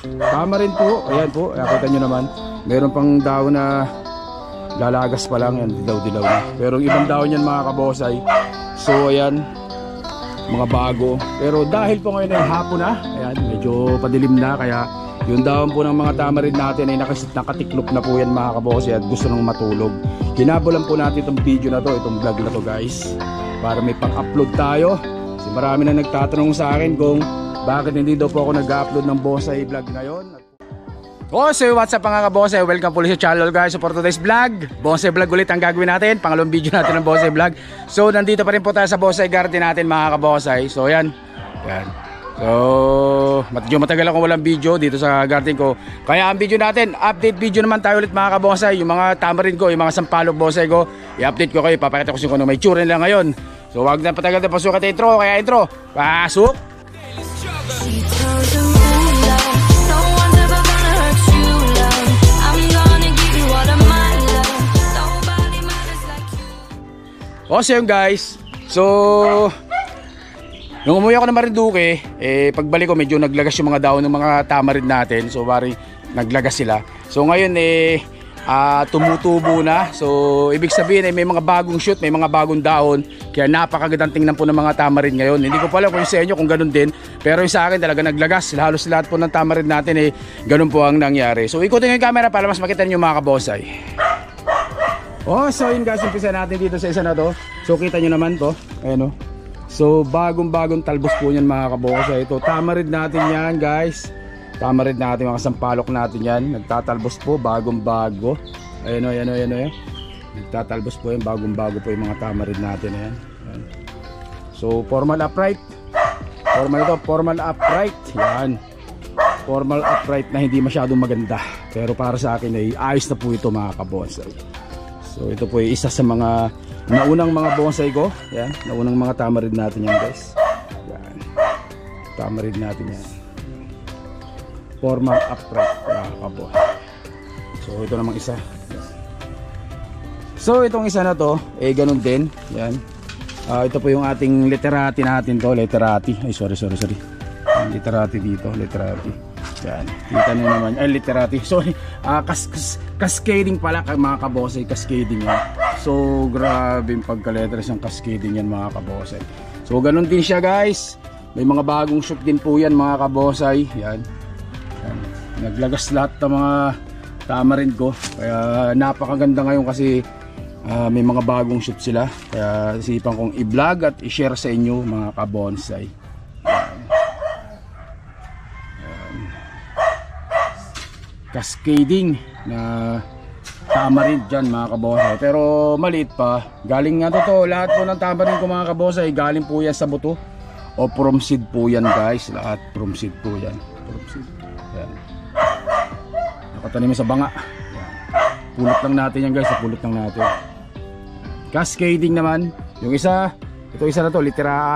Tama rin po. Ayan po, nakita nyo naman. Meron pang daon na lalagas pa lang. Yan, dilaw-dilaw na. Pero ibang daon yan mga kabosay. So ayan, mga bago. Pero dahil po ngayon ay hapon na, ayan, medyo padilim na. Kaya yung daon po ng mga tamarin natin ay nakatiklop na po yan mga kabosay at gusto nang matulog. Hinabolan po natin itong video na to, itong vlog na to guys, para may pang-upload tayo. Kasi marami na nagtatanong sa akin kung bakit hindi daw po ako nag-upload ng bonsai vlog ngayon. So what's up mga kabonsai, welcome po ulit sa channel guys. So for today's vlog, bonsai vlog ulit ang gagawin natin. Pangalawang video natin ng bonsai vlog. So nandito pa rin po tayo sa bonsai garden natin mga kabonsai. So yan, yan. So medyo matagal akong walang video dito sa garden ko. Kaya ang video natin, update video naman tayo ulit mga kabonsai. Yung mga tamarin ko, yung mga sampalok bonsai ko, i-update ko kayo, papakita ko kung ano may tsura nila ngayon. So wag na patagal na, pasok at intro. Kaya intro, pasok! So yun guys, so nung umuwi ako ng Marinduque, pagbalik ko medyo naglagas yung mga daon ng mga tamarin natin. So bari naglagas sila. So ngayon tumutubo na. So ibig sabihin may mga bagong shoot, may mga bagong daon. Kaya napakagandang tingnan po ng mga tamarin ngayon. Hindi ko pala kung sa inyo kung ganun din, pero yung sa akin talaga naglagas. Halos lahat po ng tamarin natin ganun po ang nangyari. So ikutin yung camera para mas makita niyo mga kabonsai. So yun guys, umpisa natin dito sa isa na to. So kita nyo naman to, ayan o. So bagong talbos po yan mga kabonsai. Ito tamarin natin yan guys. Tamarin natin, mga sampalok natin yan. Nagtatalbos po, bagong bago. Ayan o, ayan o, ayan o. Nagtatalbos po yan, bagong bago po yung mga tamarin natin. Ayan. Ayan. So formal upright. Formal ito, formal upright. Yan. Formal upright na hindi masyadong maganda. Pero para sa akin ay ayos na po ito mga kabonsai. So ito po ay isa sa mga naunang mga bonsai ko. Yan, naunang mga tamarin natin yan guys. Yan. Tamarin natin yan. Formal upright mga kabonsai. So ito namang isa. Yan. So itong isa na to, ganun din. Yan. Ito po yung ating literati natin to. Literati. Ay sorry. Literati dito. Literati. Yan, kita nyo naman, literati, sorry, cascading pala mga kabonsai, cascading yan. So grabe yung pagka-letters ng cascading yan mga kabonsai. So ganun din siya guys, may mga bagong shoot din po yan mga kabonsai. Yan, yan. Naglagas lahat ng mga tamarin ko, kaya napakaganda ngayon kasi may mga bagong shoot sila. Kaya isipan kong i-vlog at i-share sa inyo mga kabonsai. Cascading na tamarin dyan mga kabonsai, pero maliit pa. Galing nga to, lahat po ng tamarin ko mga kabonsai galing po yan sa buto o from seed po yan guys. Lahat from seed po yan, from seed. Yan. Nakatanim sa banga. Yan. Pulot lang natin yan guys, pulot lang natin. Cascading naman yung isa, ito isa na to, litera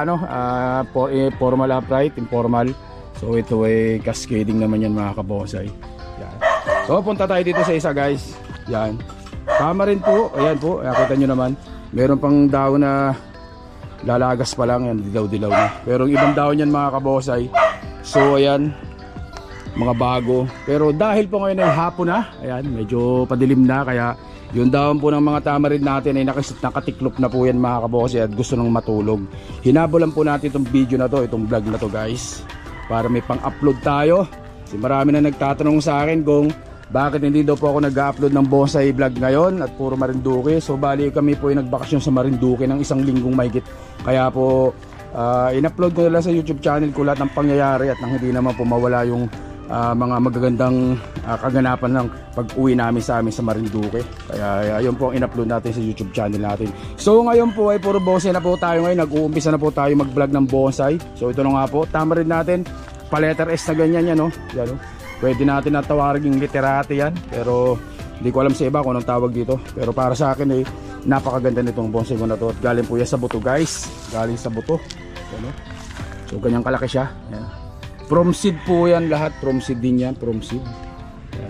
formal upright, informal. So ito ay cascading naman yan mga kabonsai. Yan. So punta tayo dito sa isa guys. Yan. Tama rin po. Ayan po. Nakita nyo naman. Meron pang daon na lalagas pa lang. Yan. Dilaw-dilaw na. Pero ibang daon yan mga kabonsai. So ayan. Mga bago. Pero dahil po ngayon ay hapon na. Ayan. Medyo padilim na. Kaya yung daon po ng mga tamarin natin ay nakatiklop na po yan mga kabonsai at gusto nang matulog. Hinabolan po natin itong video na to. Itong vlog na to guys. Para may pang-upload tayo. Kasi marami na nagtatanong sa akin kung bakit hindi daw po ako nag-upload ng bonsai vlog ngayon at puro Marinduque. So bali kami po ay nagbakasyon sa Marinduque ng isang linggong mahigit. Kaya po in-upload ko na lang sa YouTube channel ko lahat ng pangyayari at nang hindi naman po mawala yung mga magagandang kaganapan ng pag-uwi namin sa Marinduque. Kaya yun po ang in-upload natin sa YouTube channel natin. So ngayon po ay puro bonsai na po tayo ngayon. Nag-uumpisa na po tayo mag-vlog ng bonsai. So ito na nga po, tamarin natin. Pa-letter S na ganyan yan, no? Yan, no? Pwede natin natawagin literati yan, pero hindi ko alam sa iba kung anong tawag dito. Pero para sa akin napakaganda nitong bonsai ko na to. At galing po yan sa buto guys. Galing sa buto. Yan, no? So ganyang kalaki siya. Yan. From seed po yan lahat. From seed din yan. From seed. Yan.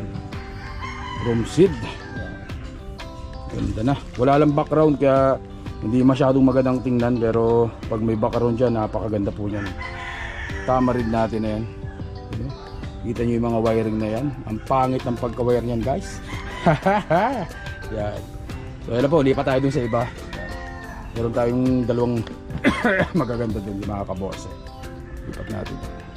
From seed. Yan. Ganda na. Wala lang background kaya hindi masyadong magandang tingnan. Pero pag may background dyan, napakaganda po yan. Tamarin natin na yan. Kita nyo yung mga wiring na yan. Ang pangit ng pagka-wire nyan guys. Yan. So yan po, lipat tayo dun sa iba. Yan. Meron tayong dalawang magaganda dun yung mga kaboss. Lipat natin.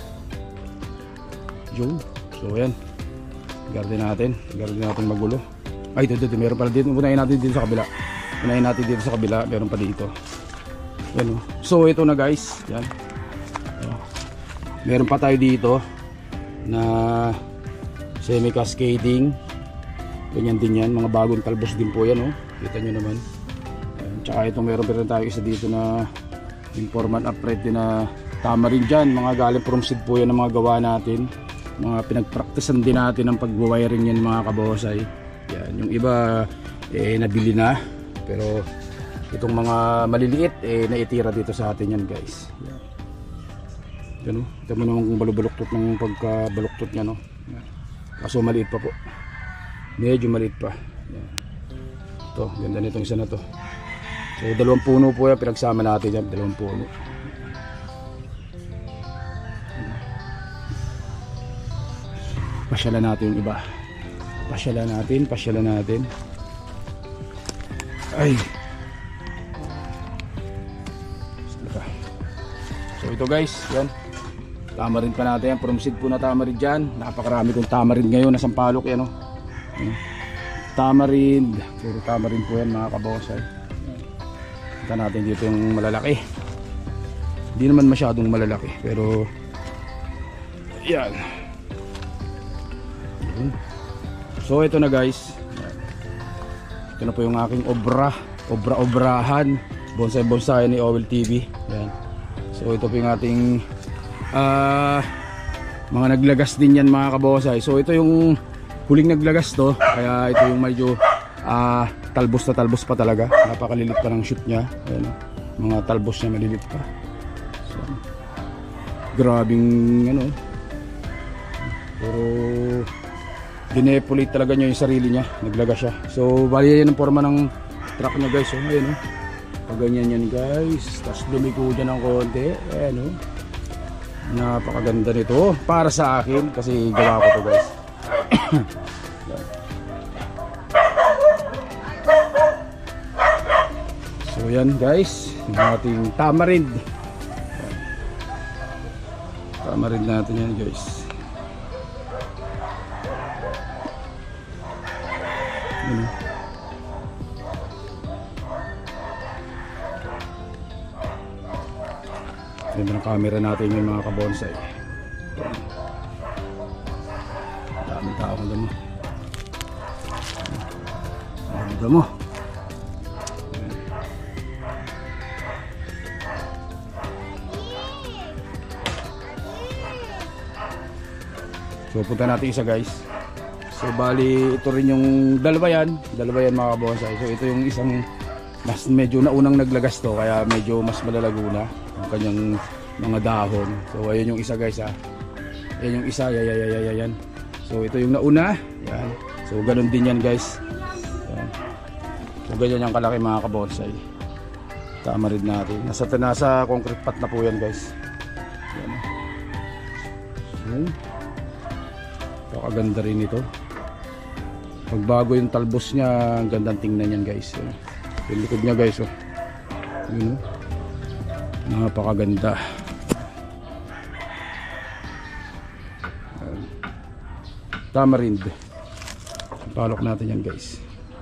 Yun. So yan. Garden natin magulo. Ay, dito, meron pala dito. Unahin natin dito sa kabila. Meron pa dito. Yan, oh. So ito na guys. Yan. Meron pa tayo dito na semi cascading. Ganyan din yan, mga bagong talbos din po yan, oh. Kita nyo naman. Ayan. Tsaka ito meron pa rin tayo isa dito na informal upright din na tama rin dyan. Mga galing from seed po yan ng mga gawa natin. Mga pinagpraktisan din natin ang pag-wiring yan mga kabosay. Yan. Yung iba nabili na. Pero itong mga maliliit naitira dito sa atin yan guys. Yan. Yan, oh. Ito mo naman kung baluktot ng pagkabaluktot nya, no? Yan. Kaso maliit pa po. Medyo maliit pa. Yan. Ito, ganda nitong isa na to. So, 2 puno po yan. Pinagsama natin yan. 2 puno. Pasyalan natin yung iba. Pasyalan natin. Ay. So, ito guys. Yan. Tamarin pa natin yan. From seed po na tamarin dyan. Napakarami kong tamarin ngayon. Nasang palok yan, oh. Tamarind, puro tamarind po yan mga kabosay. Kita natin dito yung malalaki. Hindi naman masyadong malalaki pero yan. So ito na guys. Ito na po yung aking obrahan bonsai ni Owel TV. Yan. So ito po yung ating mga naglagas din yan mga kabosay. So ito yung huling naglagas to, kaya ito yung medyo talbos pa talaga. Napakalilit pa ng shoot nya. Ayan, mga talbos nya malilit pa. So, grabing ano. Pero dinepolate talaga niya yung sarili niya. Naglagas siya. So bali yan ang forma ng truck nya guys. So, ayan, pag ganyan yan guys. Tapos lumiko dyan ng konti. Ayan, napakaganda nito. Para sa akin kasi gawa ko to guys. So yan guys, yung ating tamarind natin yan guys. Ganda ng camera natin yung mga kabonsai. Daming tao kung damo. So punta natin isa guys. So bali ito rin yung dalawa yan mga kabonsai. So ito yung isang mas medyo naunang naglagas to kaya medyo mas malalago na ang kanyang mga dahon. So ayun yung isa guys ha. Ayan yung isa, yan. So ito yung nauna, yan. So ganun din yan guys. Yan. So ganyan yung kalaki mga kabonsai. Tamarin natin. Nasa concrete pot na po yan guys. Yan. Pakaganda rin ito. Pagbago yung talbos niya, ang gandang tingnan yan guys. Yung likod niya guys, oh. Yun, napakaganda. Tamarind. Palok natin yan guys.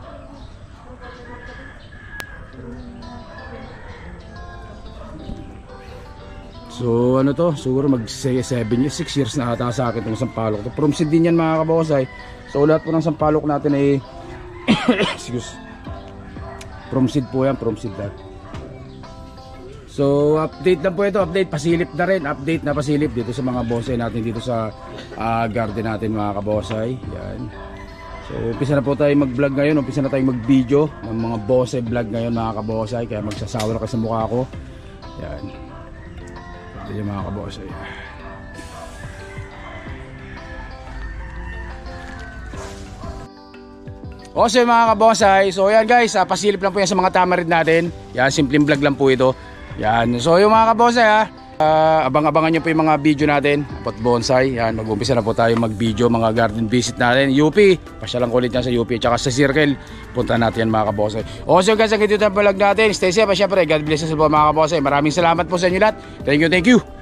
So ano to, siguro mag 6 years na ata sa akin itong sampalok to. From seed din yan mga kabosay. So lahat po ng sampalok natin ay excuse, from seed po yan, from seed lahat. So update lang po ito, pasilip na rin, update na pasilip dito sa mga bonsai natin dito sa garden natin mga kabosay. Yan. So umpisa na po tayo mag-vlog ngayon, umpisa na tayo mag-video ng mga bonsai vlog ngayon mga kabosay, kaya magsasawa na kayo sa mukha ko. Yan. Ito yung mga kabosay. So mga kabonsai, so yan guys, pasilip lang po yan sa mga tamarin natin. Yan, simpleng vlog lang po ito. Yan, so yung mga kabonsay Abang-abangan nyo po yung mga video natin about bonsai. Yan, mag-umpisa na po tayo mag-video mga garden visit natin. UP, pasyalan ko ulit yan sa UP tsaka sa Circle. Punta natin yan mga kabonsai. So guys, ang ito na vlog natin. Stay safe, syempre God bless us po mga kabonsai. Maraming salamat po sa inyo lahat. Thank you.